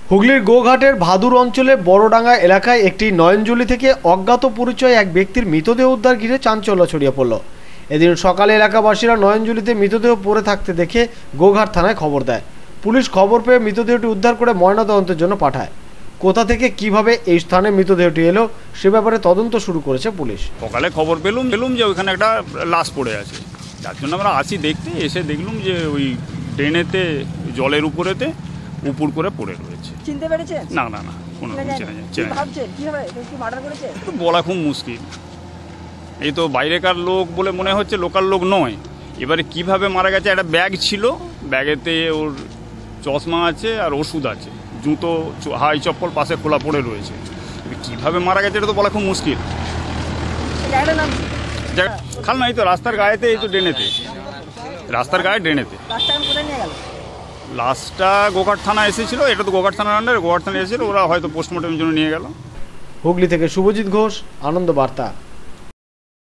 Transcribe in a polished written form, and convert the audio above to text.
হুগলির গোঘাটের ভাদুর অঞ্চলে বড়ডাঙ্গা এলাকায় একটি নয়নজলি থেকে অজ্ঞাত পরিচয় এক ব্যক্তির মৃতদেহ উদ্ধার ঘিরে চাঞ্চল্য ছড়িয়ে পড়ল। এদিন সকালে এলাকাবাসীরা নয়নজলিতে মৃতদেহ পড়ে থাকতে দেখে গোঘাট থানায় খবর দেয়। পুলিশ খবর পেয়ে মৃতদেহটি উদ্ধার করে ময়নাতদন্তের জন্য পাঠায়। কোথা থেকে কিভাবে এই স্থানে মৃতদেহটি এলো সে ব্যাপারে তদন্ত শুরু করেছে পুলিশ। সকালে খবর পেলুম যে ওইখানে একটা লাশ পড়ে আছে, যার জন্য আমরা আসি দেখতে। এসে দেখলুম যে ওই ড্রেনেতে জলের উপরেতে উপর করে পড়ে রয়েছে। চিনতে পেরেছেন? না না না, কোনো তো বলা খুব মুশকিল। এই তো বাইরেকার লোক বলে মনে হচ্ছে, লোকাল লোক নয়। এবারে কিভাবে মারা গেছে, একটা ব্যাগ ছিল, ব্যাগেতে ওর চশমা আছে আর ওষুধ আছে, জুতো হাই চপ্পল পাশে খোলা পড়ে রয়েছে। কিভাবে মারা গেছে এটা তো বলা খুব মুশকিল। খাল নাই তো, রাস্তার গায়েতে, এই তো ড্রেনেতে, রাস্তার গায়ে ড্রেনেতে। লাশটা গোঘাট থানা এসেছিল, এটা তো গোঘাট থানার আন্ডারে, গোঘাট থানা এসেছিল, ওরা হয়তো পোস্টমর্টমের জন্য নিয়ে গেল। হুগলি থেকে শুভজিৎ ঘোষ, আনন্দ বার্তা।